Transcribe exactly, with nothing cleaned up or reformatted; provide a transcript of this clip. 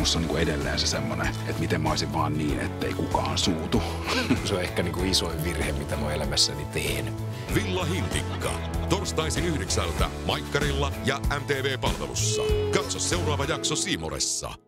musta on niin kuin edelleen se semmoinen, että miten mä olisin vaan niin, ettei kukaan suutu. Se on ehkä niin kuin isoin virhe, mitä mä oon elämässäni tehnyt. Villa Hintikka. Torstaisin yhdeksältä Maikkarilla ja M T V-palvelussa. Katso seuraava jakso C Moressa.